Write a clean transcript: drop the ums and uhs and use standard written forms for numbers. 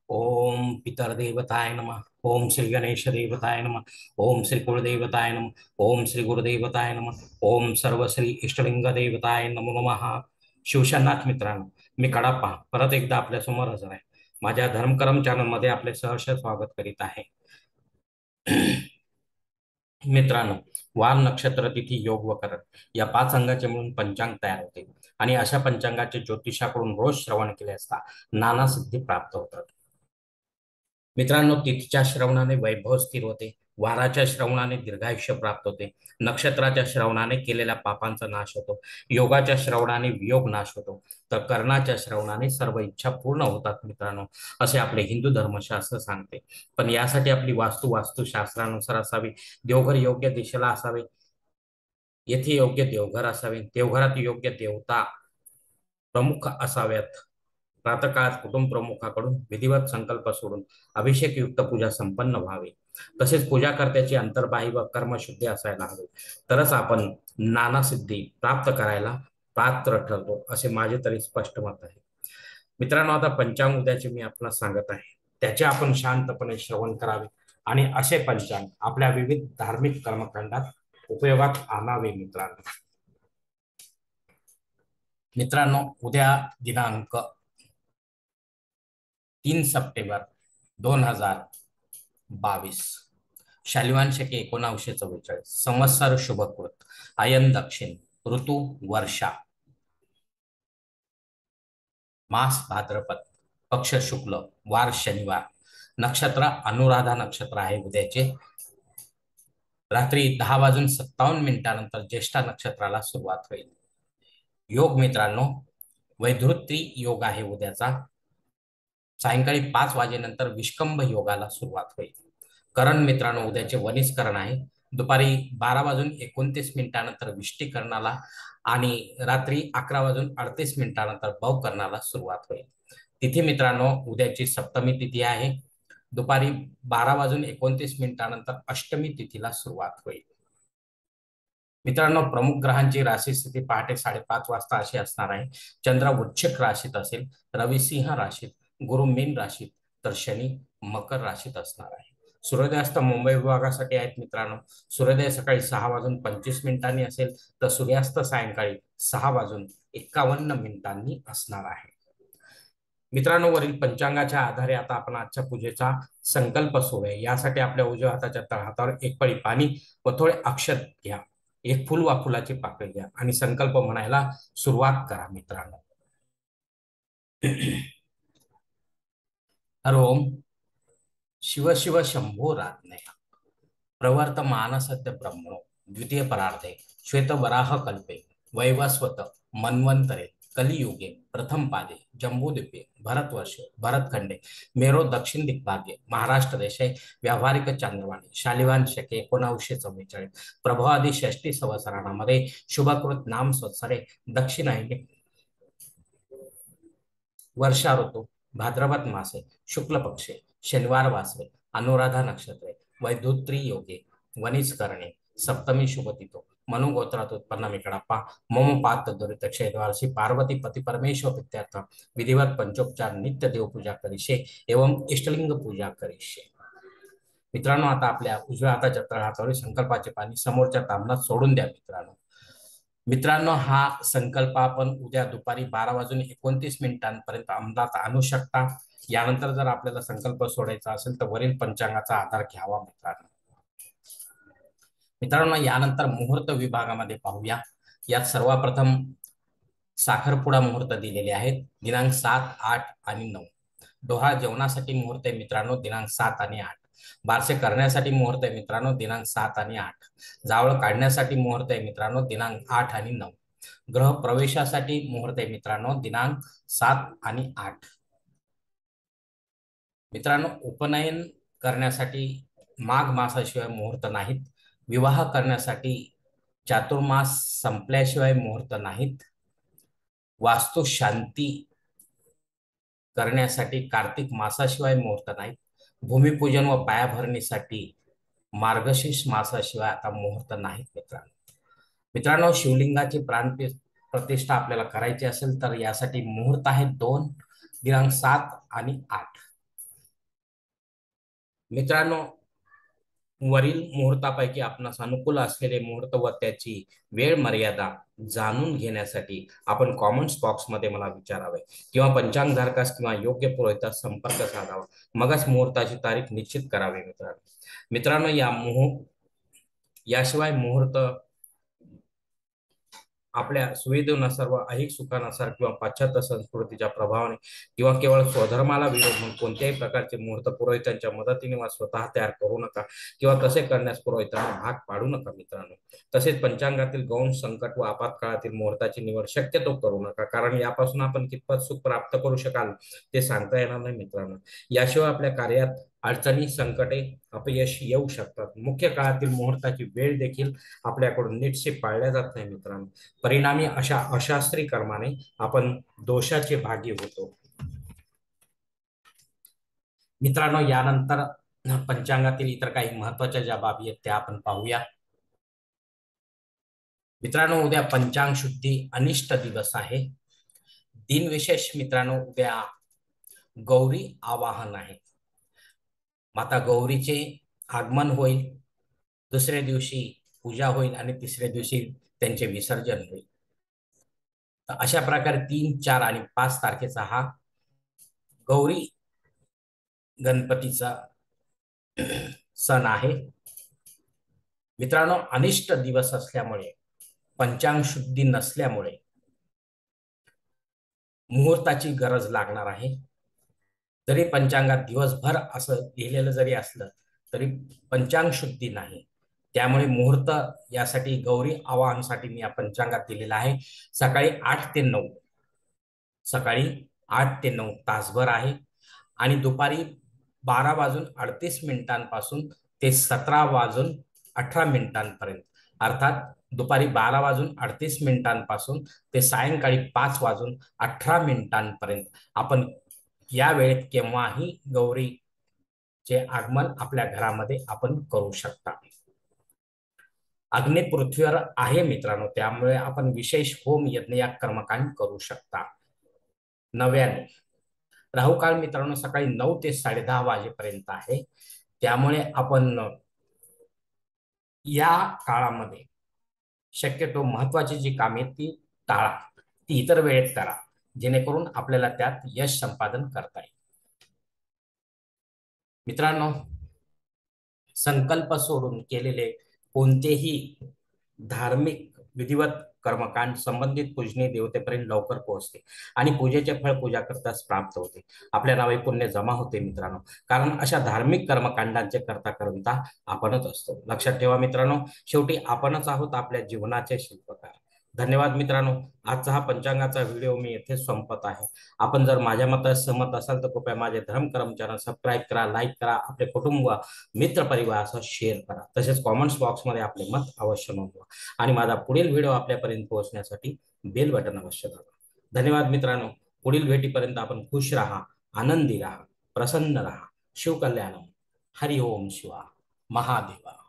ओम पितरदेवताय नमः। ओम श्री गणेश देवताय नमः। ओम श्री कुलदेवताय नमः। ओम श्री गुरुदेवताय नमः। ओम सर्व श्री इष्टलिंग देवताय नमो नमः। शिवशनाथ मित्रांनो, मी कडाप्पा परत एकदा आपल्या समोर हजर आहे. माझ्या धर्मकरम चॅनल मध्ये आपले सहर्ष स्वागत करीत आहे. मित्रांनो, वार नक्षत्र तिथी योग व करण या 5 अंगाचे मिळून पंचांग तयार होते आणि अशा पंचांगाचे ज्योतिषाकडून रोज श्रवण केले असता नाना सिद्धी प्राप्त होतात. मित्रांनो, तिथीच्या श्रवणाने वैभव स्थिर होते, वाराच्या श्रवणाने दीर्घायुष्य प्राप्त होते, नक्षत्राच्या श्रवणाने केलेल्या पापांचा नाश होतो, योगाच्या श्रवणाने वियोग नाश होतो, तर कर्णाच्या श्रवणाने सर्व इच्छा पूर्ण होतात. मित्रांनो, असे आपले हिंदू धर्मशास्त्र सांगते. पण यासाठी आपली वास्तुशास्त्रानुसार असावी, देवघर योग्य दिशेला असावे, येथे योग्य देवघर असावे, देवघरात योग्य देवता प्रमुख असाव्यात. प्रातःकाळात कुटुंब प्रमुखाकडून विधिवत संकल्प सोडून अभिषेकयुक्त पूजा संपन्न व्हावी. तसेच पूजाकर्त्याची अंतर्बाह्य व कर्मशुद्धी असायला हवी. तरच आपण नाना सिद्धी प्राप्त करायला पात्र ठरतो, असे माझे तरी स्पष्ट मत आहे. मित्रांनो, आता पंचांग उद्याचे मी आपल्याला सांगत आहे, त्याचे आपण शांतपणे श्रवण करावे आणि असे पंचांग आपल्या विविध धार्मिक कर्मकांडात उपयोगात आणावे. मित्रांनो, उद्या दिनांक 3 सप्टेंबर 2022, शालिवान शके 1944, संवत्सर शुभकृत, आयन दक्षिण, ऋतू वर्षा, मास भाद्रपद, पक्ष शुक्ल, वार शनिवार, नक्षत्र अनुराधा नक्षत्र आहे उद्याचे. रात्री 10:57 ज्येष्ठा नक्षत्राला सुरुवात होईल. योग मित्रांनो, वैधृती योग आहे उद्याचा. सायंकाळी 5 वाजेनंतर विष्कंभ योगाला सुरुवात होईल. करण मित्रांनो, उद्याचे वनिस्करण आहे. दुपारी 12:29 विष्टीकरणाला आणि रात्री 11:38 भवकरणाला सुरुवात होईल. तिथी मित्रांनो, उद्याची सप्तमी तिथी आहे. दुपारी 12:29 अष्टमी तिथीला सुरुवात होईल. मित्रांनो, प्रमुख ग्रहांची राशी स्थिती पहाटे 5:30 अशी असणार आहे. चंद्र वृश्चिक राशीत असेल, रवी सिंह राशीत, गुरु मीन राशीत, तर शनी मकर राशीत असणार आहे. सूर्योदयास्त मुंबई विभागासाठी आहेत मित्रांनो. सूर्योदय सकाळी 6:25 असेल, तर सूर्यास्त सायंकाळी 6:51 असणार आहे. मित्रांनो, वरील पंचांगाच्या आधारे आता आपण आजच्या पूजेचा संकल्प सोडूया. यासाठी आपल्या उजव्या हाताच्या तळहातावर एक पळी पाणी व थोडे अक्षत घ्या, एक फुल वा फुलाची पाकळी घ्या आणि संकल्प म्हणायला सुरुवात करा. मित्रांनो, हरोम शिव शिव शंभो राज्ञय प्रवर्तमान सद्य ब्रह्मणो द्वितीय परार्धे श्वेत वराह कल्पे वैवस्वत मन्वंतरे कलियुगे प्रथम पादे जम्बूद्वीपे भरतवर्षे भरतखंडे मेरो दक्षिण दिग्भागे महाराष्ट्र देशे व्यावहारिक चांद्रवाणी शालिवान शके 1944 प्रभवादी षष्टी संवत्सरामध्ये शुभकृत नाम संवत्सरे दक्षिणायने वर्षा ऋतू भाद्रपद मासे शुक्ल पक्षे शनिवार वासरे अनुराधा नक्षत्रे वैधुत्री योगे वनिज करणे सप्तमी शुभ तिथो मनुगोत्रात उत्पन्न मिकडाप्पा मम पात दुरित क्षेत्रवासी पार्वती पती परमेश्वर प्रीत्यर्थ विधिवत पंचोपचार नित्य देवपूजा करीशे एवं इष्टलिंग पूजा करीशे. मित्रांनो, आता आपल्या उजव्या हाताच्या तळहातावर संकल्पाचे पाणी समोरच्या तांबणात सोडून द्या. मित्रांनो, हा संकल्प आपण उद्या दुपारी 12:29 अंमलात आणू शकता. यानंतर जर आपल्याला संकल्प सोडायचा असेल तर वरील पंचांगाचा आधार घ्यावा. मित्रांनो, यानंतर मुहूर्त विभागामध्ये पाहूया. यात सर्वप्रथम साखरपुडा मुहूर्त दिलेले आहेत, दिनांक 7, 8 आणि 9. डोहाळ जेवणासाठी मुहूर्त आहे मित्रांनो, दिनांक 7 आणि 8. बारसे करण्यासाठी मुहूर्त आहे मित्रांनो, दिनांक 7 आणि 8. जावळ काढण्यासाठी मुहूर्त आहे मित्रांनो, दिनांक 8 आणि 9. ग्रह प्रवेशासाठी मुहूर्त आहे मित्रांनो, दिनांक 7 आणि 8. मित्रांनो, उपनयन करण्यासाठी माघ मासाशिवाय मुहूर्त नाहीत. विवाह करण्यासाठी चातुर्मास संपल्याशिवाय मुहूर्त नाहीत. वास्तू शांती करण्यासाठी कार्तिक मासाशिवाय मुहूर्त नाहीत. भूमिपूजन व पायाभरणीसाठी मार्गशीर्ष मासाशिवाय आता मुहूर्त नाहीत. मित्रांनो, शिवलिंगाची प्राण प्रतिष्ठा आपल्याला करायची असेल तर यासाठी मुहूर्त आहेत 2, दिनांक 7 आणि 8. मित्रांनो, वरील मुहूर्तापैकी आपणास अनुकूल असलेले मुहूर्त व त्याची वेळ मर्यादा जाणून घेण्यासाठी आपण कॉमेंट्स बॉक्समध्ये मला विचारावे किंवा पंचांगधारकास किंवा योग्य पुरोहितास संपर्क साधावा. मगच मुहूर्ताची तारीख निश्चित करावी. मित्रांनो, याशिवाय मुहूर्त आपल्या सुविधेनुसार व ऐहिक सुखानुसार किंवा पाश्चात्य संस्कृतीच्या प्रभावाने किंवा केवळ स्वधर्माला विरोध म्हणून कोणत्याही प्रकारचे मुहूर्त पुरोहितांच्या मदतीने वा स्वतः तयार करू नका किंवा तसे करण्यास पुरोहितांना भाग पाडू नका. मित्रांनो, तसेच पंचांगातील गौण संकट व आपत्काळातील मुहूर्ताची निवड शक्यतो करू नका, कारण यापासून आपण कितपत सुख प्राप्त करू शकाल ते सांगता येणार नाही. मित्रांनो, याशिवाय आपल्या कार्यात अडचणी, संकटे, अपयश येऊ शकतात. मुख्य काळातील मुहूर्ताची वेळ देखील आपल्याकडून नीटसे पाळल्या जात नाही. मित्रांनो, परिणामी अशा अशास्त्री कर्माने आपण दोषाचे भागी होतो. मित्रांनो, यानंतर पंचांगातील इतर काही महत्वाच्या ज्या बाबी आहेत त्या आपण पाहूया. मित्रांनो, उद्या पंचांग शुद्धी अनिष्ट दिवस आहे. दिनविशेष मित्रांनो, उद्या गौरी आवाहन आहे. माता गौरीचे आगमन होईल, दुसऱ्या दिवशी पूजा होईल आणि तिसऱ्या दिवशी त्यांचे विसर्जन होईल. तर अशा प्रकारे 3, 4 आणि 5 तारखेचा हा गौरी गणपतीचा सण आहे. मित्रांनो, अनिष्ट दिवस असल्यामुळे, पंचांग शुद्धी नसल्यामुळे मुहूर्ताची गरज लागणार आहे. जरी पंचांगात दिवसभर असं लिहिलेलं जरी असलं तरी पंचांग शुद्धी नाही. त्यामुळे मुहूर्त यासाठी गौरी आवाहनासाठी मी या पंचांगात दिलेला आहे. सकाळी 8 ते 9 तासभर आहे आणि दुपारी 12:38 ते 17:18 अर्थात दुपारी 12:38 ते सायंकाळी 5:18 आपण या वेळेत केव्हाही गौरीचे आगमन आपल्या घरामध्ये आपण करू शकता. अग्नी पृथ्वीवर आहे मित्रांनो, त्यामुळे आपण विशेष होम यज्ञ या कर्मकांड करू शकता. 9 राहुकाळ मित्रांनो सकाळी 9 ते 10:30 वाजेपर्यंत आहे. त्यामुळे आपण या काळामध्ये शक्यतो महत्वाची जी कामे ती टाळा, ती इतर वेळेत करा, जेणेकरून आपल्याला त्यात यश संपादन करता येईल. मित्रांनो, संकल्प सोडून केलेले कोणतेही धार्मिक विधिवत कर्मकांड संबंधित पूजनीय देवतेपर्यंत लवकर पोहोचते आणि पूजेचे फळ पूजा करताच प्राप्त होते. आपल्या नावे पुण्य जमा होते मित्रांनो, कारण अशा धार्मिक कर्मकांडांचे करता आपणच असतो. लक्षात ठेवा मित्रांनो, शेवटी आपणच आहोत आपल्या जीवनाचे शिल्पकार. धन्यवाद मित्रांनो. आजचा हा पंचांगाचा व्हिडिओ मी येथे संपत आहे. आपण जर माझ्या मतास सहमत असाल तर कृपया माझे धर्मकर्म चॅनल सबस्क्राईब करा, लाईक करा, आपले कुटुंब, मित्र परिवारासह शेअर करा. तसेच कॉमेंट्स बॉक्समध्ये आपले मत अवश्य नोंदवा आणि माझा पुढील व्हिडिओ आपल्यापर्यंत पोहोचण्यासाठी बेल बटन अवश्य दाबा. धन्यवाद मित्रांनो. पुढील भेटीपर्यंत आपण खुश राहा, आनंदी राहा, प्रसन्न राहा. शिवकल्याणम. हरि ओम शिवा. महादेवा.